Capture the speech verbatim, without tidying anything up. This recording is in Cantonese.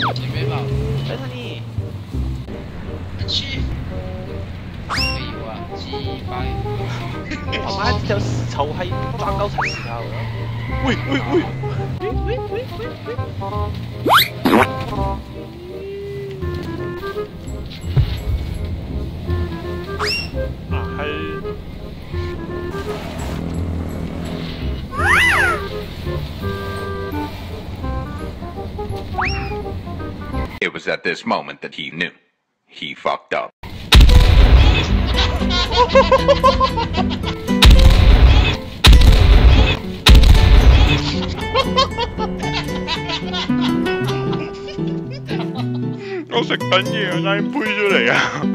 前面吧， 在这里。 去。废话，鸡巴。 他妈这条死臭閪抓鳩柒時候啊！喂喂喂！喂喂喂喂喂！啊係。 It was at this moment that he knew. He fucked up. 我食緊嘢啊，嗌杯出嚟啊！